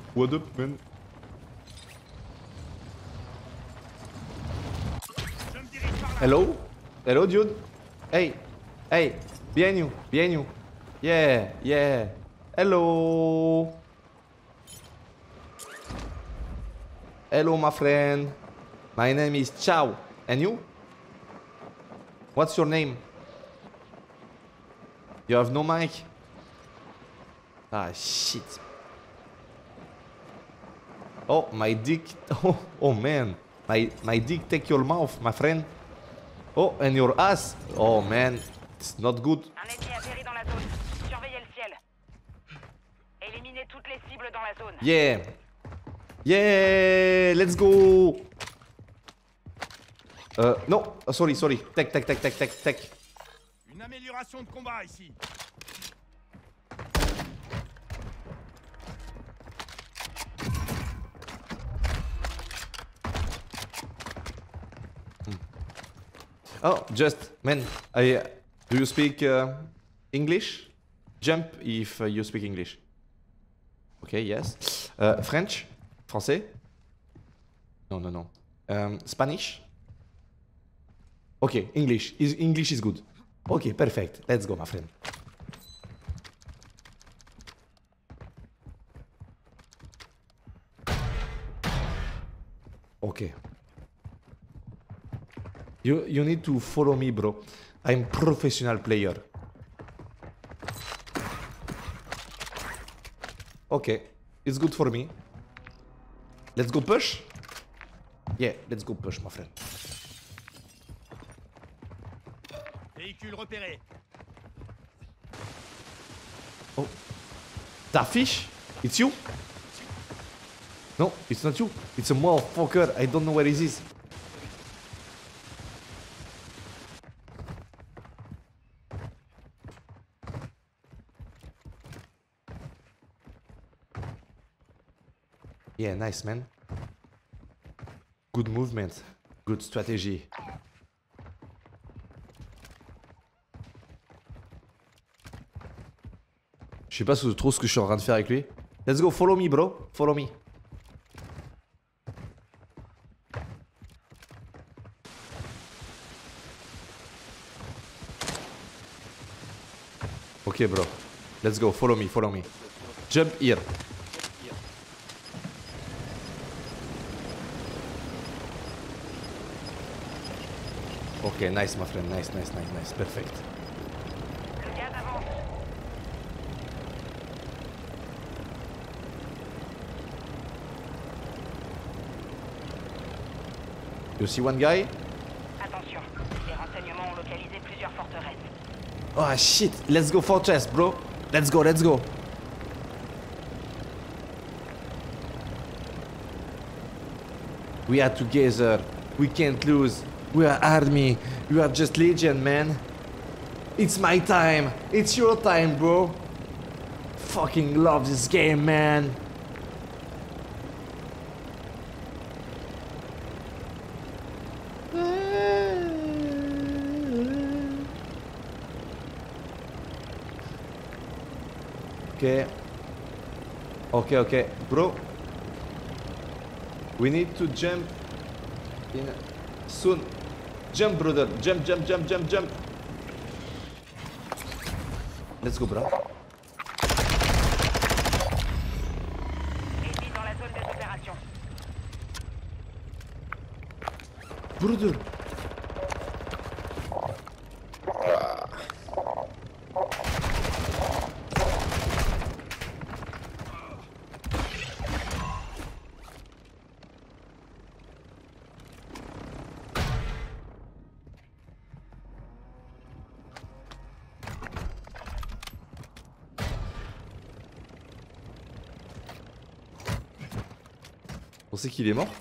What up, man? Hello? Hello, dude? Hey! Hey! Behind you! Behind you! Yeah! Yeah! Hello! Hello, my friend. My name is Chow. And you? What's your name? You have no mic? Ah, shit. Oh, my dick. Oh man. My dick take your mouth, my friend. Oh, and your ass. Oh man. It's not good. Un ennemi atterri dans la zone. Surveillez le ciel. Éliminez toutes les cibles dans la zone. Yeah. Yeah. Let's go. Non. Oh, sorry. Tech. Une amélioration de combat ici. Oh, just, man, do you speak English? Jump if you speak English. Okay, yes. French? Français? No. Spanish? Okay, English. English is good. Okay, perfect. Let's go, my friend. Okay. You need to follow me, bro. I'm professional player. Okay, it's good for me. Let's go push? Yeah, let's go push, my friend. Véhicule repéré. Oh. That fish? It's you? No, it's not you. It's a motherfucker. I don't know where it is. Yeah, nice, man. Good movement. Good strategy. Je sais pas trop ce que je suis en train de faire avec lui. Let's go, follow me, bro. Follow me. Okay, bro. Let's go, follow me. Jump here. Okay, nice, my friend. Nice. Perfect. Le gaz avance. You see one guy? Attention, les renseignements ont localisé plusieurs forteresses. Oh shit, let's go fortress, bro. Let's go. We are together. We can't lose. We are army. You are just legend, man. It's my time. It's your time, bro. Fucking love this game, man. Okay. Bro. We need to jump in soon. Jump, brother. Jump. Let's go, bro. Ennemi dans la zone des opérations. Brother. On sait qu'il est mort?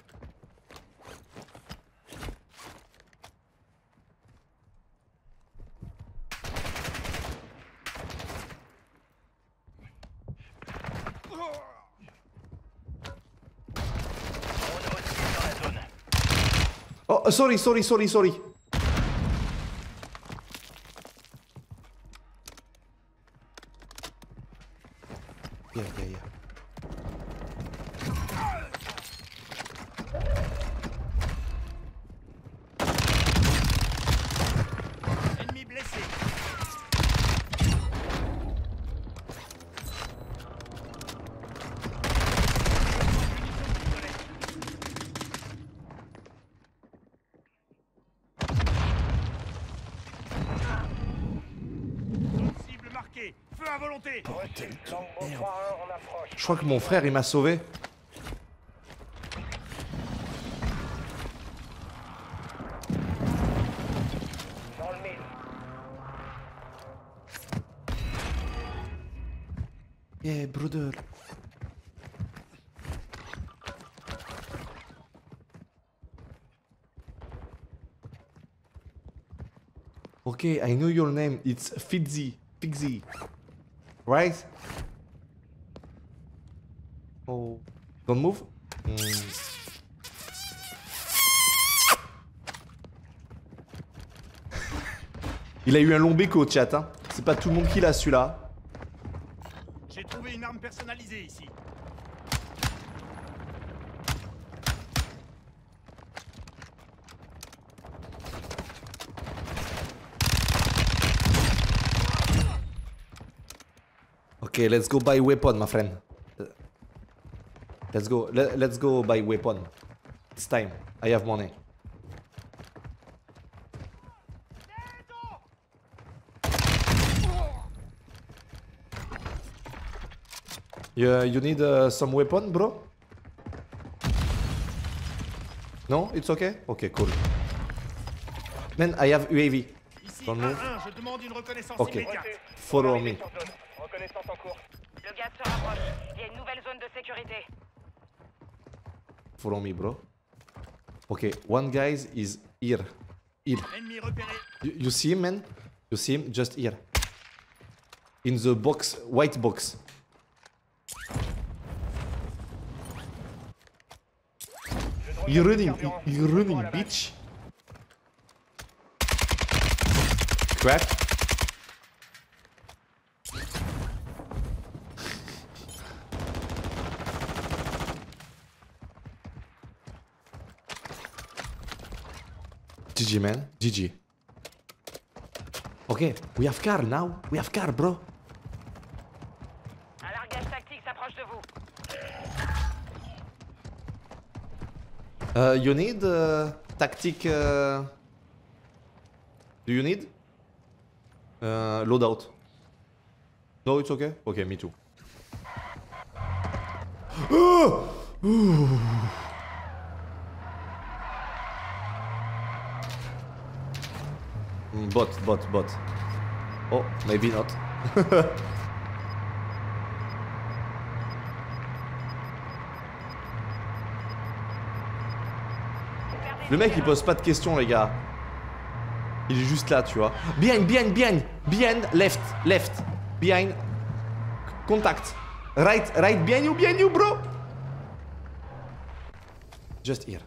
Oh, sorry. Yeah. à volonté. Je crois que mon frère il m'a sauvé. Yeah, brother. Okay, I know your name. It's Fitzy. Fitzy. Right? Oh. Don't move? Il a eu un long béco, chat. Hein. C'est pas tout le monde qui l'a, celui-là. J'ai trouvé une arme personnalisée ici. Okay, let's go buy weapon, my friend. Let's go. Let's go buy weapon. It's time. I have money. You need some weapon, bro? No, it's okay. Okay, cool. Man, I have UAV. Ici, Don't move. 1-1, je demande une reconnaissance Ok. immédiate. Follow me. Reconnaissance en cours. Le gaz se rapproche. Il y a une nouvelle zone de sécurité. Follow me, bro. Okay, one guy is here. Here. Ennemi repéré. You see him, man? You see him? Just here. In the box, white box. You're running, bitch. Crack. GG, man. GG. Okay, we have car now. We have car, bro. Un largage tactique s'approche de vous. You need tactic. Do you need loadout? No, it's okay. Okay, me too. Bot. Oh, maybe not. Le mec il pose pas de questions, les gars. Il est juste là, tu vois. Behind, left. Behind. Contact. Right, behind you, bro. Just here.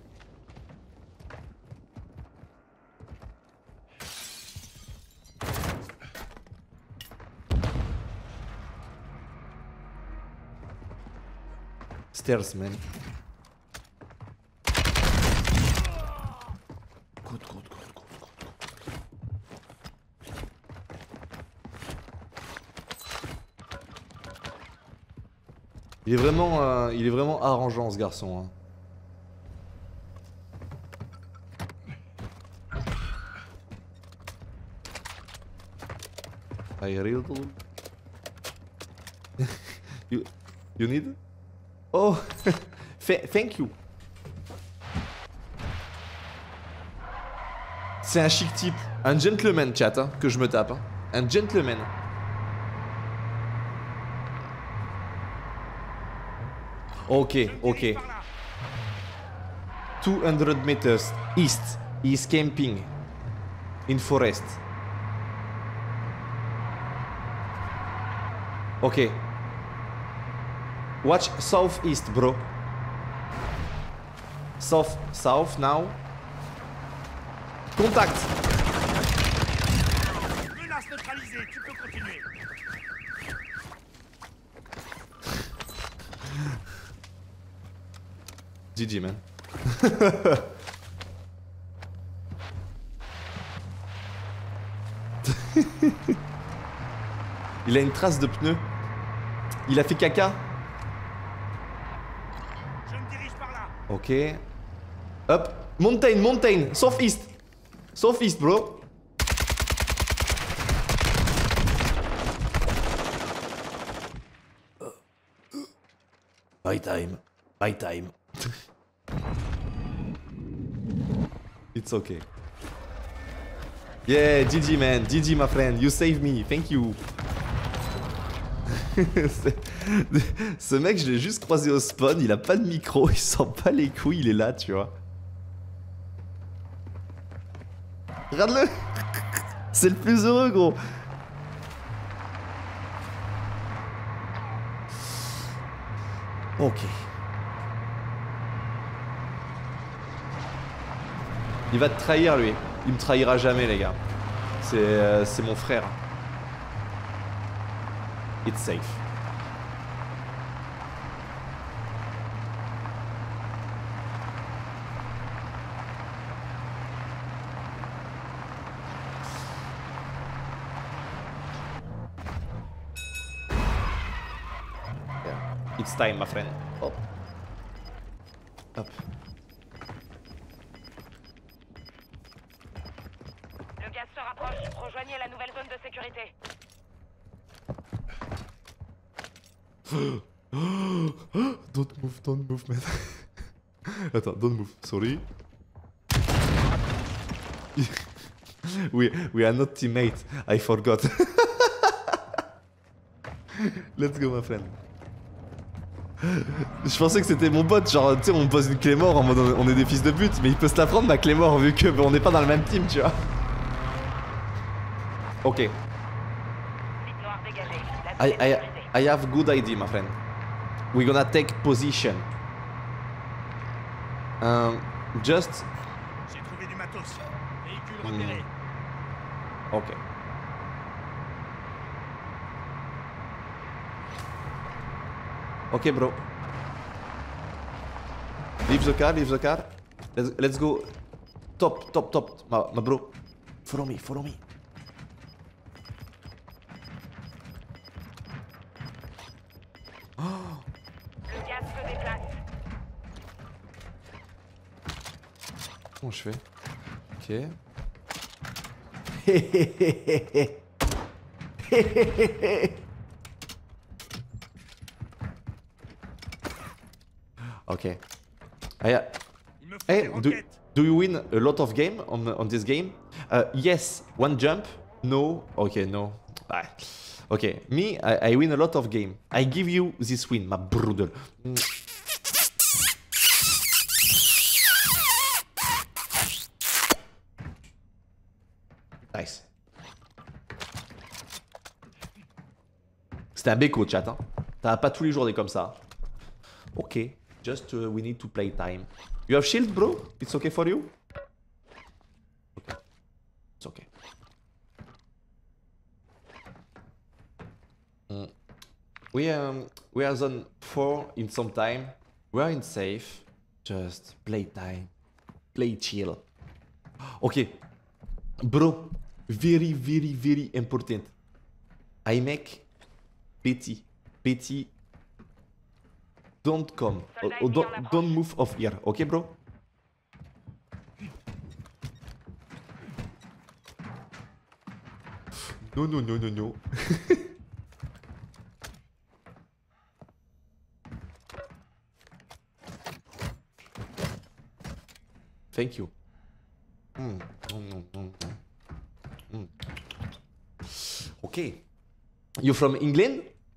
Stairs, man. Good. Il est vraiment arrangeant, ce garçon. Hein. I really you need? Oh, thank you. C'est un chic type, un gentleman, chat, hein, que je me tape. Hein. Un gentleman. Ok. 200 meters east. He is camping in forest. Ok. Watch southeast, bro. South now. Contact. Menace neutralisée, tu peux continuer. GG, man. Il a une trace de pneu. Il a fait caca. Je me dirige par là. Ok. Hop. Mountain. Southeast, bro. My time. My time. It's okay. Yeah, GG man. GG my friend. You saved me. Thank you. Ce mec, je l'ai juste croisé au spawn. Il a pas de micro. Il sent pas les couilles. Il est là, tu vois. Regarde-le. C'est le plus heureux, gros. Ok. Il va te trahir, lui. Il me trahira jamais, les gars. C'est mon frère. It's safe. Yeah. It's time, my friend. Hop. Hop. Le gaz se rapproche. Rejoignez la nouvelle zone de sécurité. Don't move, man. Attends, don't move, sorry. we are not teammates, I forgot. Let's go, my friend. Je pensais que c'était mon bot, genre, tu sais, on me pose une clé mort en mode on est des fils de pute, mais il peut se la prendre ma clé mort vu que on n'est pas dans le même team, tu vois. Ok. Site noir dégagé. La zone est sécurisée. I have good idea, my friend. We're gonna take position. Just. J'ai trouvé du matos. Véhicule repéré. Ok. Ok, bro. Leave the car, leave the car. Let's go. Top. My bro. Follow me. Le gaz se déplace. Comment je fais? Ok. Ok. Il me faut Hey, des roquettes. do you win a lot of game on this game? Yes, one jump. No. Okay, no. Ah. Okay, me, I win a lot of game. I give you this win, my brother. Nice. C'était un béco, chat. Hein. T'as pas tous les jours des comme ça. Ok. Just we need to play time. You have shield, bro? It's okay for you? Okay. It's okay. We are zone 4 in some time. We are in safe. Just play time. Play chill. Okay. Bro, very important. I make Betty. Don't come. Don't move off here. Okay, bro? No. Thank you. Okay. You from England?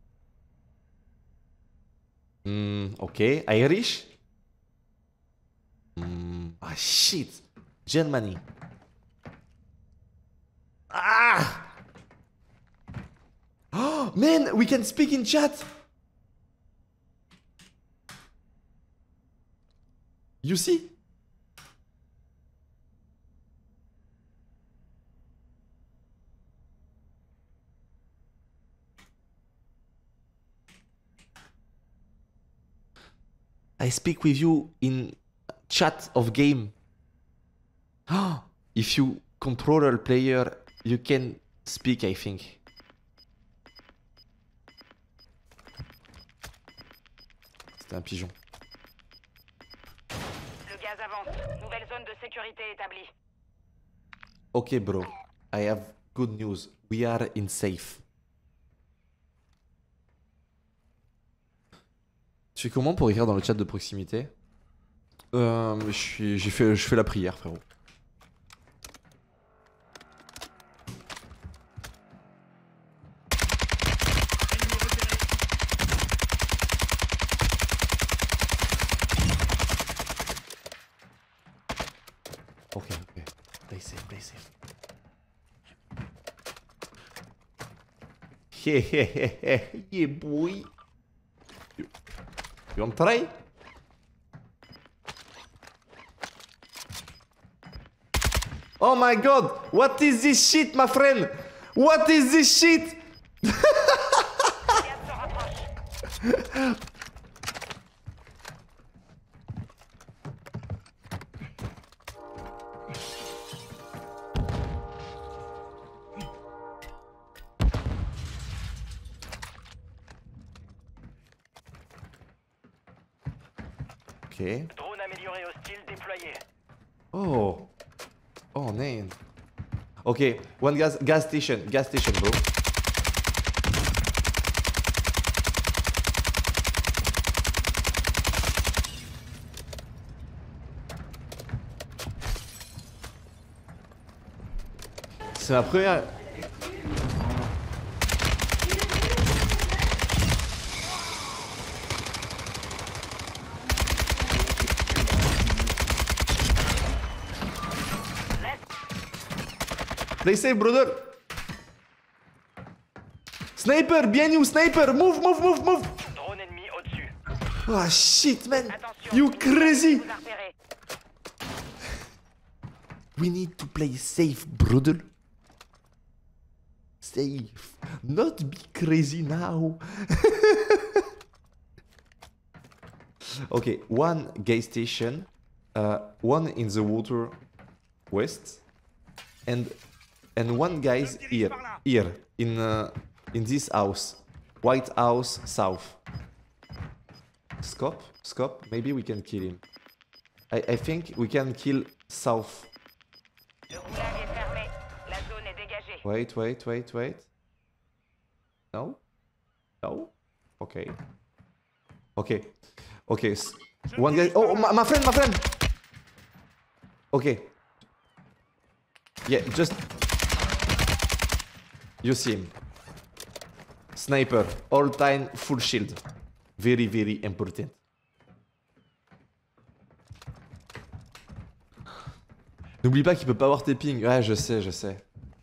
Okay. Irish? Shit. Germany. Oh, man, we can speak in chat. You see? I speak with you in chat of game. If you controller player, you can speak, I think. C'était un pigeon. Le gaz avance. Nouvelle zone de sécurité établie. Okay, bro. I have good news. We are in safe. Tu fais comment pour écrire dans le chat de proximité? Je fais la prière, frérot. Ok, ok. Play safe, play safe. Yeah, boy. You want to try? Oh my god! What is this shit, my friend? What is this shit? Les gaz se rapprochent. Ok. Drone amélioré hostile déployé. Oh. Oh, man. Ok, one gas station, bro. C'est ma première... Play safe, brother. Sniper, bien you, sniper. Move. Drone ennemi au-dessus. Oh shit, man. Attention. You crazy. Vous a repéré. We need to play safe, brother. Safe. Not be crazy now. Okay, one gas station, one in the water west, and one guy's here in this house, White House south. Scope. Maybe we can kill him. I think we can kill south. Le roulage est fermé. La zone est dégagée. Wait. No? Okay. One guy. Oh, my friend. Okay. Yeah, just. You see him. Sniper. All time full shield. Very, very important. N'oublie pas qu'il peut pas avoir tes pings. Ouais, je sais.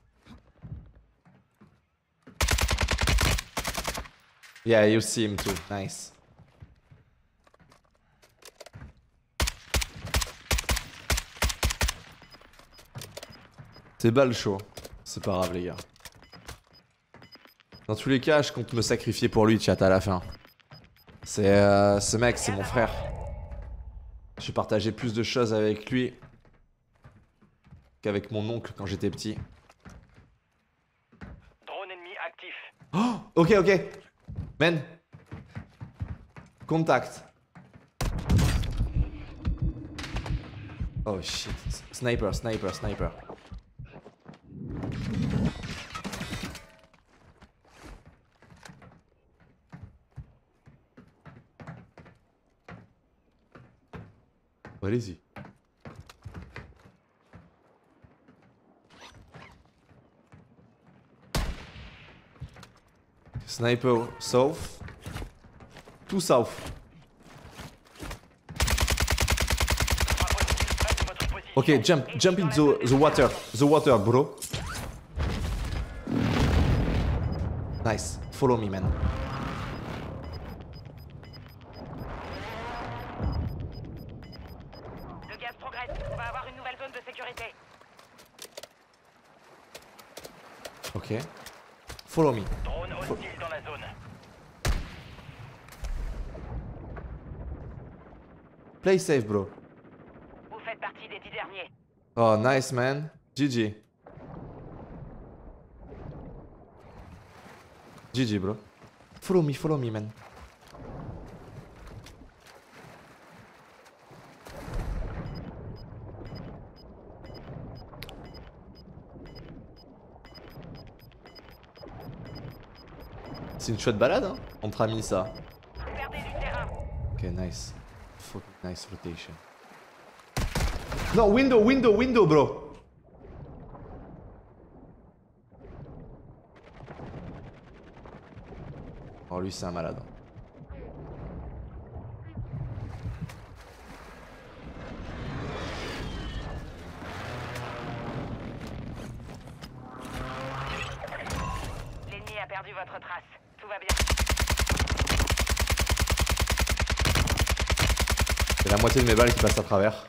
Yeah, you see him too. Nice. C'est balle chaud. C'est pas grave, les gars. Dans tous les cas, je compte me sacrifier pour lui, chat, à la fin. Ce mec, c'est mon frère. J'ai partagé plus de choses avec lui qu'avec mon oncle quand j'étais petit. Drone ennemi actif. Oh, ok. Man. Contact. Oh shit. Sniper. Allez-y. Sniper south. Tout south. Ok, jump in the water. The water, bro. Nice. Follow me, man. Le gaz progresse. On va avoir une nouvelle zone de sécurité. Ok. Follow me. Drone hostile dans la zone. Play safe, bro. Vous faites partie des 10 derniers. Oh, nice, man. GG. GG, bro. Follow me, man. C'est une chouette balade, hein, entre amis, ça. Perdez du terrain. Ok, nice. Fucking nice rotation. No, window, bro. Oh, lui, c'est un malade. L'ennemi a perdu votre trace. Tout va bien. C'est la moitié de mes balles qui passent à travers.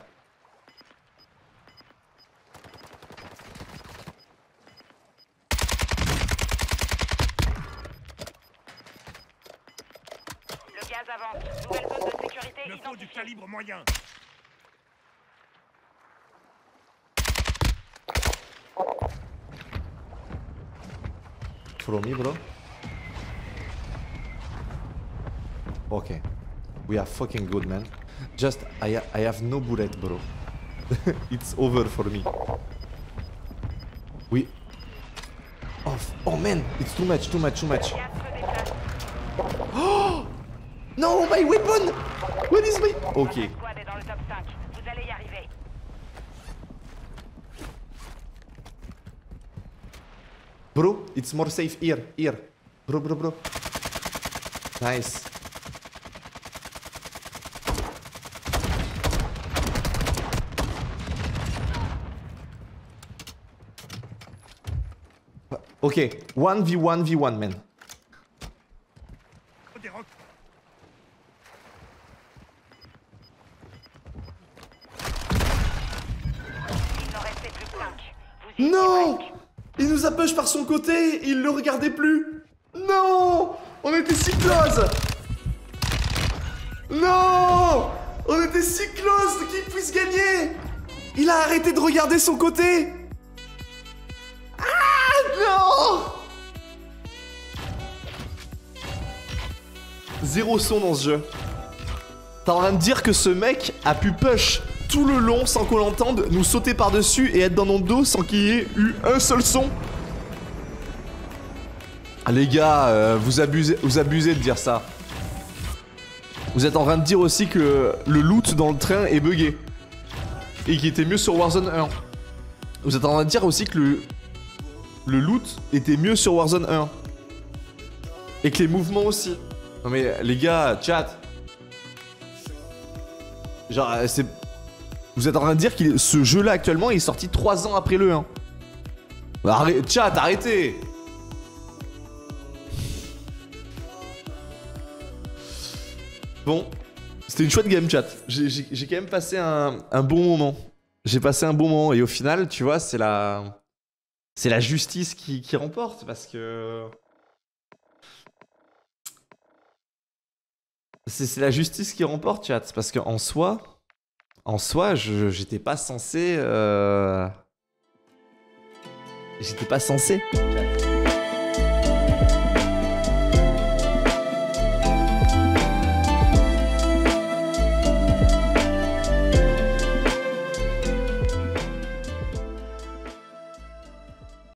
Le gaz avance. Nouvelle zone de sécurité Il me faut du identifiée. calibre moyen. Follow me, bro. Okay. We are fucking good, man. Just, I have no bullet, bro. It's over for me. We... Oh man, it's too much. Gaz se déplace. No, my weapon! Where is my... Ok. Votre squad est dans le top 5. Vous allez y arriver. Bro, it's more safe here, here. Bro. Nice. Ok, 1v1v1, man. Des rocs. Il n'en restait plus que 5. Vous y étiez Non! presque. Il nous a push par son côté, il le regardait plus. Non! On était si close! Non! On était si close qu'il puisse gagner! Il a arrêté de regarder son côté! Ah non! Zéro son dans ce jeu. T'es en train de dire que ce mec a pu push tout le long sans qu'on l'entende, nous sauter par-dessus et être dans notre dos sans qu'il y ait eu un seul son? Ah, les gars, vous abusez de dire ça. Vous êtes en train de dire aussi que le loot dans le train est buggé. Et qu'il était mieux sur Warzone 1. Vous êtes en train de dire aussi que le loot était mieux sur Warzone 1. Et que les mouvements aussi. Non mais les gars, chat. Genre, c'est... Vous êtes en train de dire que ce jeu-là actuellement est sorti 3 ans après le 1. Chat, arrêtez. Bon, c'était une chouette game, chat. J'ai quand même passé un bon moment. J'ai passé un bon moment et au final, tu vois, c'est la justice qui remporte parce que... C'est la justice qui remporte, chat. Parce qu'en soi, j'étais pas censé... J'étais pas censé. Chat.